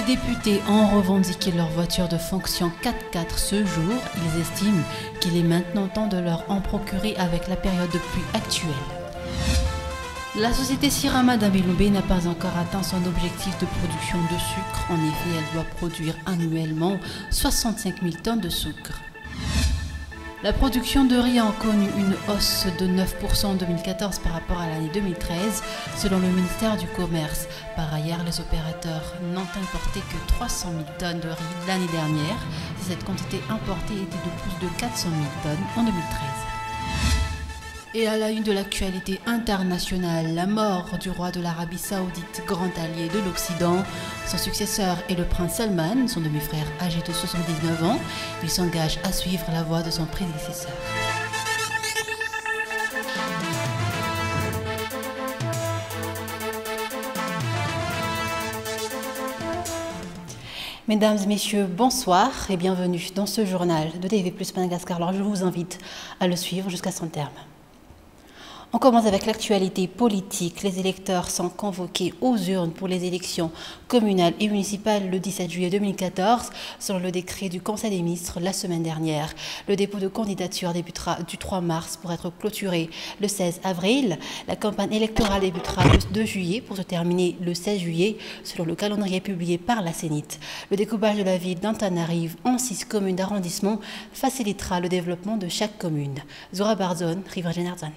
députés ont revendiqué leur voiture de fonction 4x4 ce jour. Ils estiment qu'il est maintenant temps de leur en procurer avec la période de pluie actuelle. La société Sirama d'Abeloubé n'a pas encore atteint son objectif de production de sucre. En effet, elle doit produire annuellement 65 000 tonnes de sucre. La production de riz a connu une hausse de 9% en 2014 par rapport à l'année 2013, selon le ministère du Commerce. Par ailleurs, les opérateurs n'ont importé que 300 000 tonnes de riz l'année dernière. Cette quantité importée était de plus de 400 000 tonnes en 2013. Et à la une de l'actualité internationale, la mort du roi de l'Arabie Saoudite, grand allié de l'Occident. Son successeur est le prince Salman, son demi-frère âgé de 79 ans. Il s'engage à suivre la voie de son prédécesseur. Mesdames et messieurs, bonsoir et bienvenue dans ce journal de TV+ Madagascar. Alors je vous invite à le suivre jusqu'à son terme. On commence avec l'actualité politique. Les électeurs sont convoqués aux urnes pour les élections communales et municipales le 17 juillet 2014, selon le décret du Conseil des ministres la semaine dernière. Le dépôt de candidature débutera du 3 mars pour être clôturé le 16 avril. La campagne électorale débutera le 2 juillet pour se terminer le 16 juillet, selon le calendrier publié par la CENIT. Le découpage de la ville d'Antananarive en 6 communes d'arrondissement facilitera le développement de chaque commune. Zora Barzon, Riva Generzan.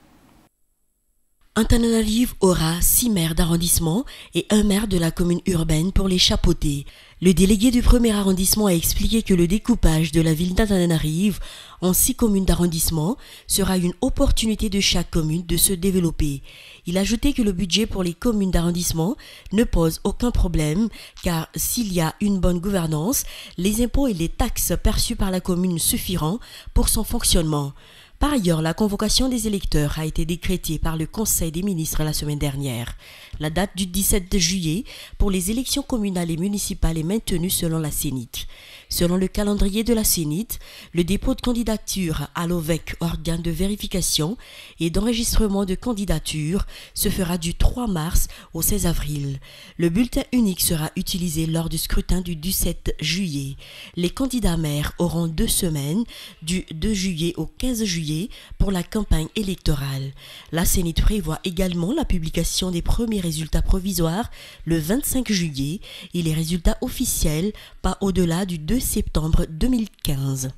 Antananarive aura 6 maires d'arrondissement et un maire de la commune urbaine pour les chapeauter. Le délégué du premier arrondissement a expliqué que le découpage de la ville d'Antananarive en 6 communes d'arrondissement sera une opportunité de chaque commune de se développer. Il a ajouté que le budget pour les communes d'arrondissement ne pose aucun problème car s'il y a une bonne gouvernance, les impôts et les taxes perçus par la commune suffiront pour son fonctionnement. Par ailleurs, la convocation des électeurs a été décrétée par le Conseil des ministres la semaine dernière. La date du 17 juillet pour les élections communales et municipales est maintenue selon la CENIT. Selon le calendrier de la CENIT, le dépôt de candidature à l'OVEC, organe de vérification et d'enregistrement de candidature, se fera du 3 mars au 16 avril. Le bulletin unique sera utilisé lors du scrutin du 17 juillet. Les candidats maires auront 2 semaines, du 2 juillet au 15 juillet, pour la campagne électorale. La CENIT prévoit également la publication des premiers résultats provisoires le 25 juillet et les résultats officiels pas au-delà du 2 septembre 2015.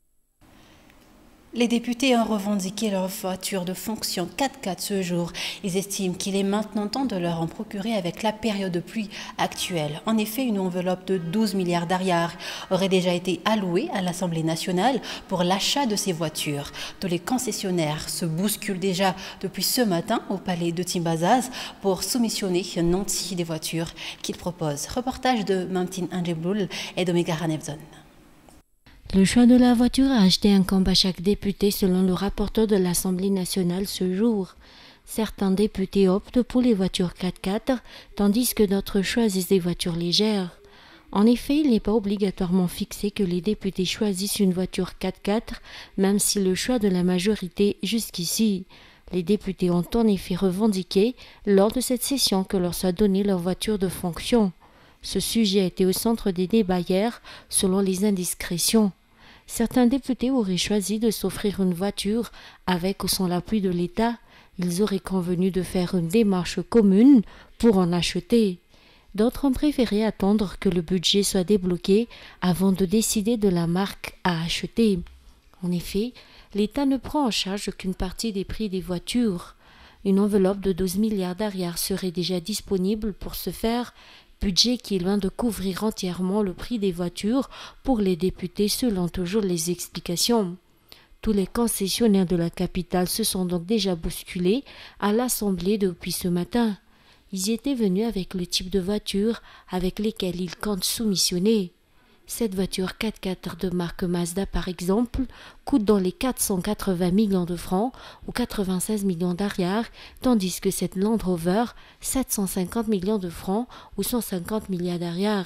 Les députés ont revendiqué leur voiture de fonction 4x4 ce jour. Ils estiment qu'il est maintenant temps de leur en procurer avec la période de pluie actuelle. En effet, une enveloppe de 12 milliards d'ariars aurait déjà été allouée à l'Assemblée nationale pour l'achat de ces voitures. Tous les concessionnaires se bousculent déjà depuis ce matin au palais de Timbazaz pour soumissionner un entier des voitures qu'ils proposent. Reportage de Mamtin Andjebloul et de Megara Nevzon. Le choix de la voiture a acheté un camp à chaque député selon le rapporteur de l'Assemblée nationale ce jour. Certains députés optent pour les voitures 4x4, tandis que d'autres choisissent des voitures légères. En effet, il n'est pas obligatoirement fixé que les députés choisissent une voiture 4x4, même si le choix de la majorité jusqu'ici. Les députés ont en effet revendiqué lors de cette session que leur soit donnée leur voiture de fonction. Ce sujet a été au centre des débats hier, selon les indiscrétions. Certains députés auraient choisi de s'offrir une voiture avec ou sans l'appui de l'État. Ils auraient convenu de faire une démarche commune pour en acheter. D'autres ont préféré attendre que le budget soit débloqué avant de décider de la marque à acheter. En effet, l'État ne prend en charge qu'une partie des prix des voitures. Une enveloppe de 12 milliards d'ariars serait déjà disponible pour ce faire, budget qui est loin de couvrir entièrement le prix des voitures pour les députés selon toujours les explications. Tous les concessionnaires de la capitale se sont donc déjà bousculés à l'Assemblée depuis ce matin. Ils y étaient venus avec le type de voiture avec lesquelles ils comptent soumissionner. Cette voiture 4x4 de marque Mazda par exemple coûte dans les 480 millions de francs ou 96 millions d'ariars, tandis que cette Land Rover 750 millions de francs ou 150 milliards d'ariars.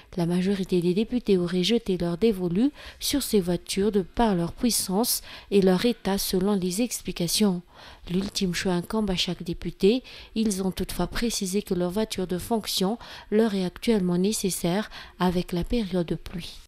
La majorité des députés auraient jeté leur dévolu sur ces voitures de par leur puissance et leur état selon les explications. L'ultime choix incombe à chaque député. Ils ont toutefois précisé que leur voiture de fonction leur est actuellement nécessaire avec la période de pluie.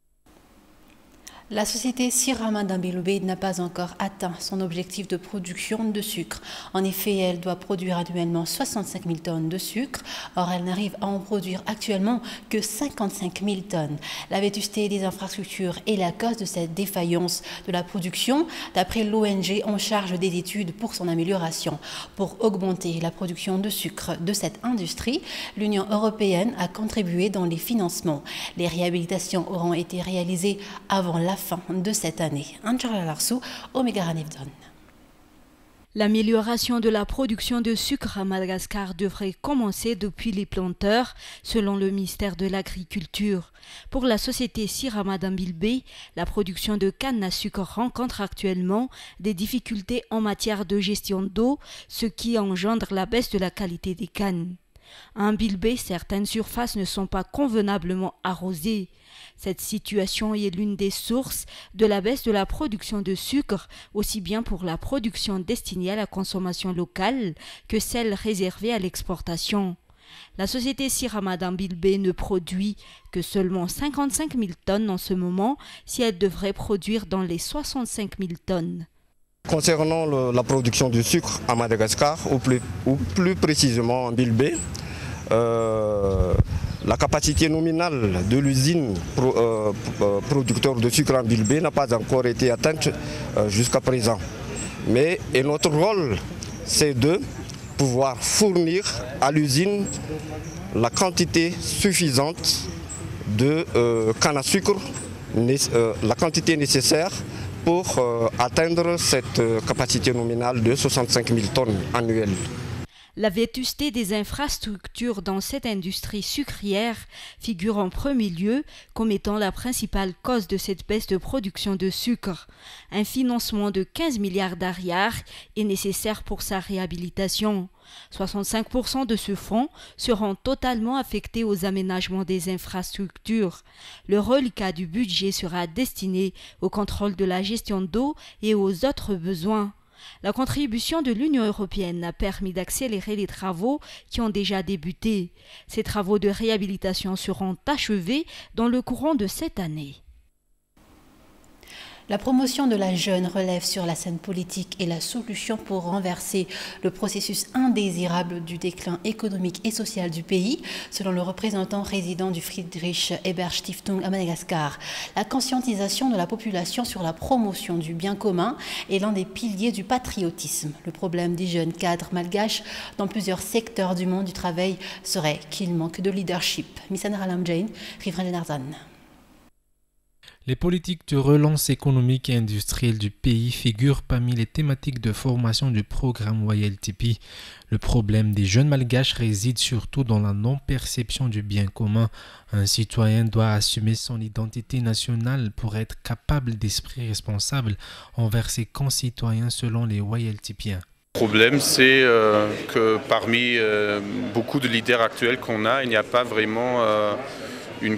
La société Sirama d'Ambilbé n'a pas encore atteint son objectif de production de sucre. En effet, elle doit produire annuellement 65 000 tonnes de sucre. Or, elle n'arrive à en produire actuellement que 55 000 tonnes. La vétusté des infrastructures est la cause de cette défaillance de la production, d'après l'ONG en charge des études pour son amélioration. Pour augmenter la production de sucre de cette industrie, l'Union européenne a contribué dans les financements. Les réhabilitations auront été réalisées avant la fin de cette année. Angela Larsou, Omega Ranivdon. L'amélioration de la production de sucre à Madagascar devrait commencer depuis les planteurs, selon le ministère de l'Agriculture. Pour la société Sirama d'Ambilbé, la production de canne à sucre rencontre actuellement des difficultés en matière de gestion d'eau, ce qui engendre la baisse de la qualité des cannes. À Ambilbé, certaines surfaces ne sont pas convenablement arrosées. Cette situation est l'une des sources de la baisse de la production de sucre, aussi bien pour la production destinée à la consommation locale que celle réservée à l'exportation. La société Sirama d'Ambilbé ne produit que seulement 55 000 tonnes en ce moment, si elle devrait produire dans les 65 000 tonnes. Concernant la production du sucre à Madagascar, ou plus précisément en Ambilbé, la capacité nominale de l'usine producteur de sucre en Ambilbé n'a pas encore été atteinte jusqu'à présent. Mais notre rôle, c'est de pouvoir fournir à l'usine la quantité suffisante de canne à sucre, la quantité nécessaire pour atteindre cette capacité nominale de 65 000 tonnes annuelles. La vétusté des infrastructures dans cette industrie sucrière figure en premier lieu comme étant la principale cause de cette baisse de production de sucre. Un financement de 15 milliards d'ariars est nécessaire pour sa réhabilitation. 65% de ce fonds seront totalement affectés aux aménagements des infrastructures. Le reliquat du budget sera destiné au contrôle de la gestion d'eau et aux autres besoins. La contribution de l'Union européenne a permis d'accélérer les travaux qui ont déjà débuté. Ces travaux de réhabilitation seront achevés dans le courant de cette année. La promotion de la jeune relève sur la scène politique est la solution pour renverser le processus indésirable du déclin économique et social du pays, selon le représentant résident du Friedrich Ebert Stiftung à Madagascar. La conscientisation de la population sur la promotion du bien commun est l'un des piliers du patriotisme. Le problème des jeunes cadres malgaches dans plusieurs secteurs du monde du travail serait qu'il manque de leadership. Missan Ralam Jain, Rivren Narzan. Les politiques de relance économique et industrielle du pays figurent parmi les thématiques de formation du programme YLTP. Le problème des jeunes malgaches réside surtout dans la non-perception du bien commun. Un citoyen doit assumer son identité nationale pour être capable d'esprit responsable envers ses concitoyens selon les YLTPiens. Le problème, c'est que parmi beaucoup de leaders actuels qu'on a, il n'y a pas vraiment une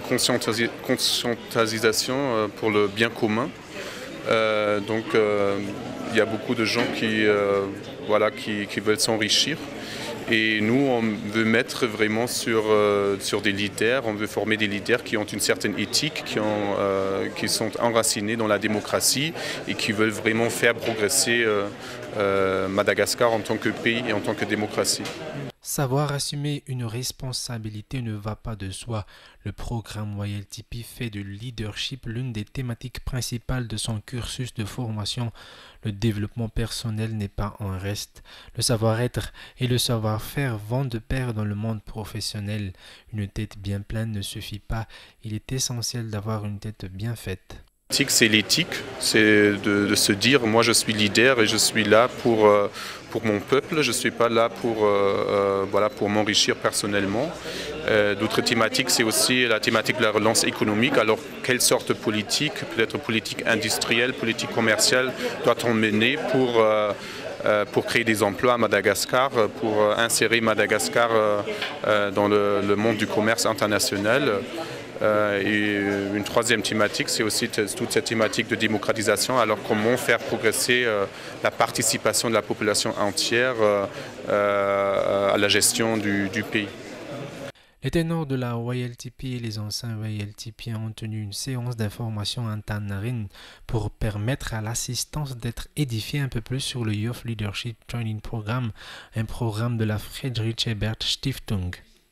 conscientisation pour le bien commun. Donc il y a beaucoup de gens qui veulent s'enrichir. Et nous, on veut mettre vraiment sur des leaders, on veut former des leaders qui ont une certaine éthique, qui sont enracinés dans la démocratie et qui veulent vraiment faire progresser Madagascar en tant que pays et en tant que démocratie. Savoir assumer une responsabilité ne va pas de soi. Le programme YLTP fait de leadership l'une des thématiques principales de son cursus de formation. Le développement personnel n'est pas un reste. Le savoir-être et le savoir-faire vont de pair dans le monde professionnel. Une tête bien pleine ne suffit pas. Il est essentiel d'avoir une tête bien faite. C'est l'éthique, c'est de se dire moi je suis leader et je suis là pour mon peuple, je ne suis pas là pour m'enrichir personnellement. D'autres thématiques, c'est aussi la thématique de la relance économique. Alors quelle sorte de politique, peut-être politique industrielle, politique commerciale doit-on mener pour créer des emplois à Madagascar, pour insérer Madagascar dans le monde du commerce international. Et une troisième thématique, c'est aussi toute cette thématique de démocratisation. Alors comment faire progresser la participation de la population entière à la gestion du pays. Les ténors de la YLTP et les anciens YLTP ont tenu une séance d'information en Tanarine pour permettre à l'assistance d'être édifiée un peu plus sur le Youth Leadership Training Programme, un programme de la Friedrich Ebert Stiftung.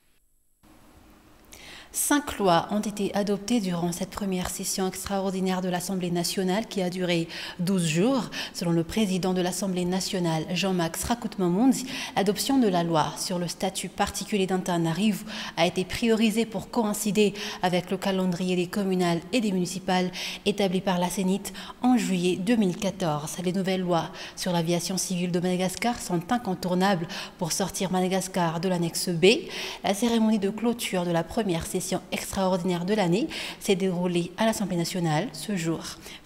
5 lois ont été adoptées durant cette première session extraordinaire de l'Assemblée nationale qui a duré 12 jours. Selon le président de l'Assemblée nationale, Jean-Max Rakut-Mamounzi, l'adoption de la loi sur le statut particulier d'Antananarivo a été priorisée pour coïncider avec le calendrier des communales et des municipales établi par la CENIT en juillet 2014. Les nouvelles lois sur l'aviation civile de Madagascar sont incontournables pour sortir Madagascar de l'annexe B. La cérémonie de clôture de la première session extraordinaire de l'année s'est déroulée à l'Assemblée nationale ce jour.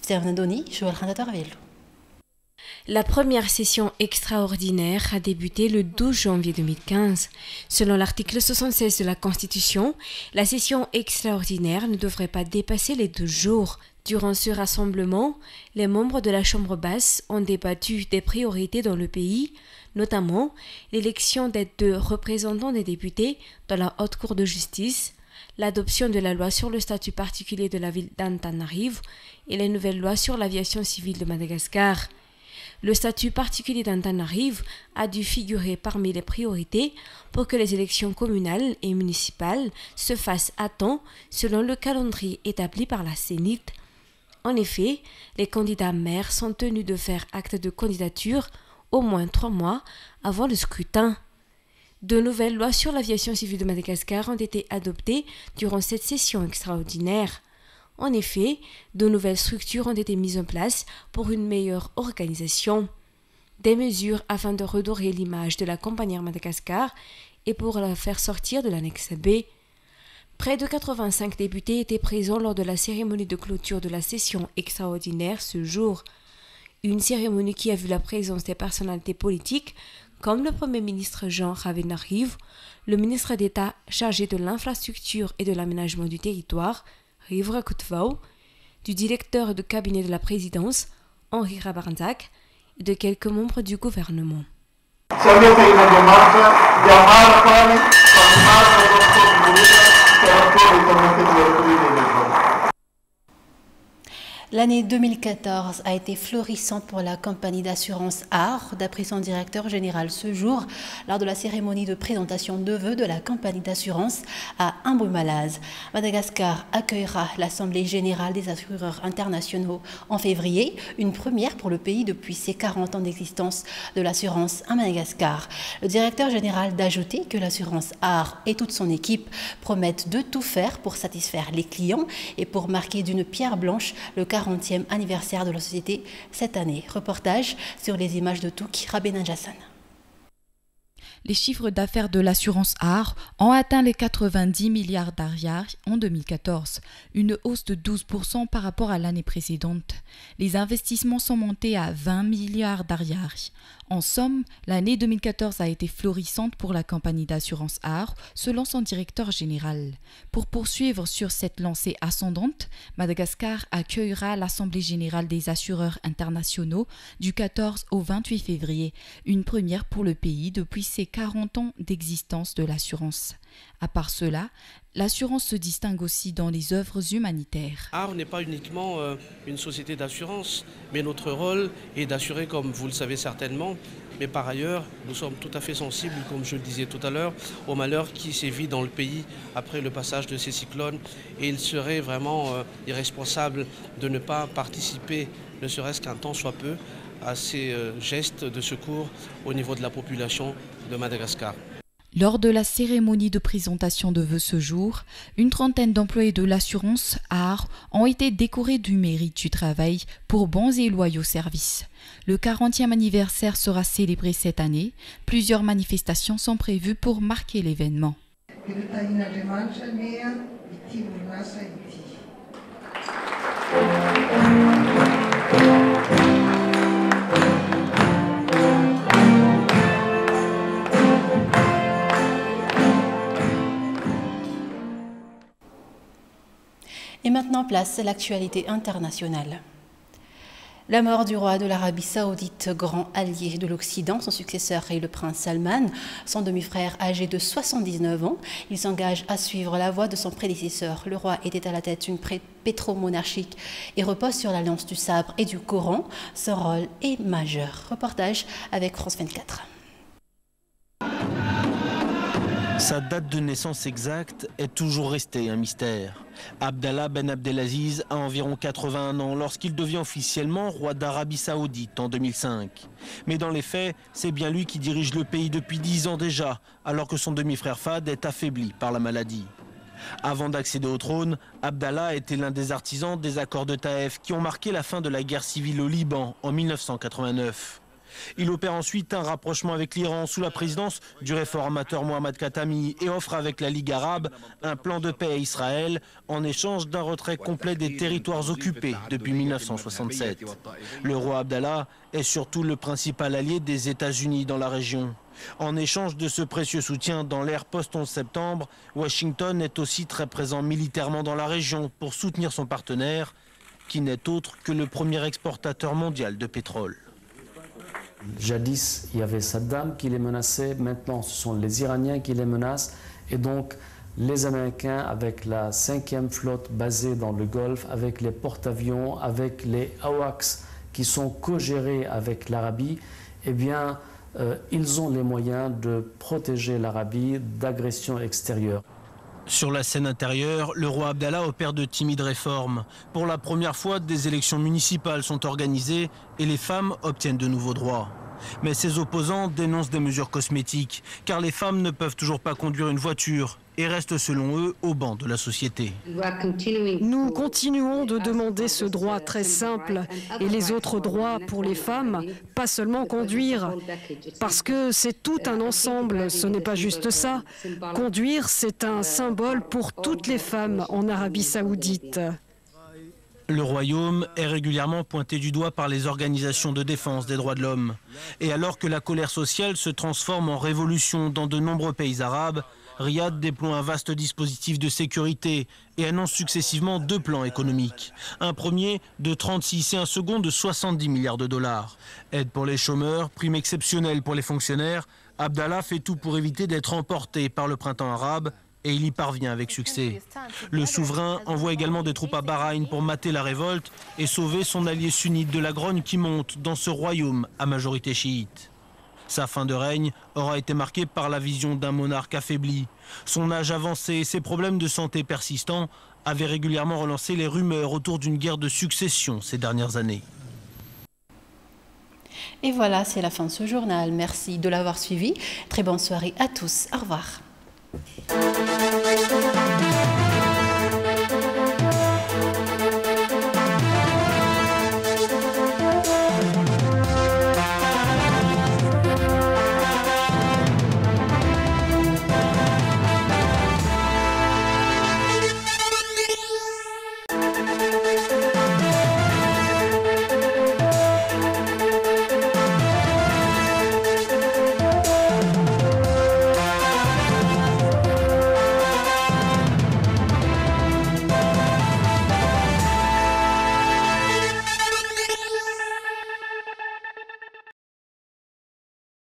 La première session extraordinaire a débuté le 12 janvier 2015. Selon l'article 76 de la Constitution, la session extraordinaire ne devrait pas dépasser les 12 jours. Durant ce rassemblement, les membres de la Chambre basse ont débattu des priorités dans le pays, notamment l'élection des 2 représentants des députés dans la Haute Cour de justice, l'adoption de la loi sur le statut particulier de la ville d'Antananarivo et les nouvelles lois sur l'aviation civile de Madagascar. Le statut particulier d'Antananarivo a dû figurer parmi les priorités pour que les élections communales et municipales se fassent à temps selon le calendrier établi par la CENIT. En effet, les candidats maires sont tenus de faire acte de candidature au moins 3 mois avant le scrutin. De nouvelles lois sur l'aviation civile de Madagascar ont été adoptées durant cette session extraordinaire. En effet, de nouvelles structures ont été mises en place pour une meilleure organisation. Des mesures afin de redorer l'image de la compagnie Air Madagascar et pour la faire sortir de l'annexe B. Près de 85 députés étaient présents lors de la cérémonie de clôture de la session extraordinaire ce jour. Une cérémonie qui a vu la présence des personnalités politiques comme le Premier ministre Jean Ravenarivo, le ministre d'État chargé de l'infrastructure et de l'aménagement du territoire, Rivo Rakutvau, du directeur de cabinet de la présidence, Henri Rabarnzak, et de quelques membres du gouvernement. L'année 2014 a été florissante pour la compagnie d'assurance AR, d'après son directeur général ce jour, lors de la cérémonie de présentation de vœux de la compagnie d'assurance à Imbomalaz. Madagascar accueillera l'Assemblée générale des assureurs internationaux en février, une première pour le pays depuis ses 40 ans d'existence de l'assurance à Madagascar. Le directeur général d'ajouter que l'assurance AR et toute son équipe promettent de tout faire pour satisfaire les clients et pour marquer d'une pierre blanche le 40e anniversaire de la société cette année. Reportage sur les images de Touk, Rabena Jassan. Les chiffres d'affaires de l'assurance AR ont atteint les 90 milliards d'ariars en 2014, une hausse de 12% par rapport à l'année précédente. Les investissements sont montés à 20 milliards d'ariars. En somme, l'année 2014 a été florissante pour la compagnie d'assurance AR, selon son directeur général. Pour poursuivre sur cette lancée ascendante, Madagascar accueillera l'Assemblée générale des assureurs internationaux du 14 au 28 février, une première pour le pays depuis ses 40 ans d'existence de l'assurance. À part cela, l'assurance se distingue aussi dans les œuvres humanitaires. AR n'est pas uniquement une société d'assurance, mais notre rôle est d'assurer, comme vous le savez certainement, mais par ailleurs, nous sommes tout à fait sensibles, comme je le disais tout à l'heure, au malheur qui sévit dans le pays après le passage de ces cyclones. Et il serait vraiment irresponsable de ne pas participer, ne serait-ce qu'un temps soit peu, à ces gestes de secours au niveau de la population de Madagascar. Lors de la cérémonie de présentation de vœux ce jour, une trentaine d'employés de l'assurance AR ont été décorés du mérite du travail pour bons et loyaux services. Le 40e anniversaire sera célébré cette année. Plusieurs manifestations sont prévues pour marquer l'événement. Maintenant, place à l'actualité internationale. La mort du roi de l'Arabie Saoudite, grand allié de l'Occident, son successeur est le prince Salman, son demi-frère âgé de 79 ans. Il s'engage à suivre la voie de son prédécesseur. Le roi était à la tête d'une pétro-monarchique et repose sur l'alliance du sabre et du Coran. Son rôle est majeur. Reportage avec France 24. Sa date de naissance exacte est toujours restée un mystère. Abdallah Ben Abdelaziz a environ 81 ans lorsqu'il devient officiellement roi d'Arabie Saoudite en 2005. Mais dans les faits, c'est bien lui qui dirige le pays depuis 10 ans déjà, alors que son demi-frère Fahd est affaibli par la maladie. Avant d'accéder au trône, Abdallah était l'un des artisans des accords de Taïf qui ont marqué la fin de la guerre civile au Liban en 1989. Il opère ensuite un rapprochement avec l'Iran sous la présidence du réformateur Mohammad Khatami et offre avec la Ligue arabe un plan de paix à Israël en échange d'un retrait complet des territoires occupés depuis 1967. Le roi Abdallah est surtout le principal allié des États-Unis dans la région. En échange de ce précieux soutien dans l'ère post-11 septembre, Washington est aussi très présent militairement dans la région pour soutenir son partenaire, qui n'est autre que le premier exportateur mondial de pétrole. Jadis, il y avait Saddam qui les menaçait, maintenant ce sont les Iraniens qui les menacent, et donc les Américains avec la 5e flotte basée dans le Golfe, avec les porte-avions, avec les AWACS qui sont co-gérés avec l'Arabie, eh bien ils ont les moyens de protéger l'Arabie d'agressions extérieures. Sur la scène intérieure, le roi Abdallah opère de timides réformes. Pour la première fois, des élections municipales sont organisées et les femmes obtiennent de nouveaux droits. Mais ses opposants dénoncent des mesures cosmétiques, car les femmes ne peuvent toujours pas conduire une voiture et restent selon eux au banc de la société. Nous continuons de demander ce droit très simple et les autres droits pour les femmes, pas seulement conduire, parce que c'est tout un ensemble, ce n'est pas juste ça. Conduire, c'est un symbole pour toutes les femmes en Arabie Saoudite. Le royaume est régulièrement pointé du doigt par les organisations de défense des droits de l'homme. Et alors que la colère sociale se transforme en révolution dans de nombreux pays arabes, Riyad déploie un vaste dispositif de sécurité et annonce successivement 2 plans économiques. Un premier de 36 et un second de 70 milliards de dollars. Aide pour les chômeurs, prime exceptionnelle pour les fonctionnaires, Abdallah fait tout pour éviter d'être emporté par le printemps arabe et il y parvient avec succès. Le souverain envoie également des troupes à Bahreïn pour mater la révolte et sauver son allié sunnite de la grogne qui monte dans ce royaume à majorité chiite. Sa fin de règne aura été marquée par la vision d'un monarque affaibli. Son âge avancé et ses problèmes de santé persistants avaient régulièrement relancé les rumeurs autour d'une guerre de succession ces dernières années. Et voilà, c'est la fin de ce journal. Merci de l'avoir suivi. Très bonne soirée à tous. Au revoir.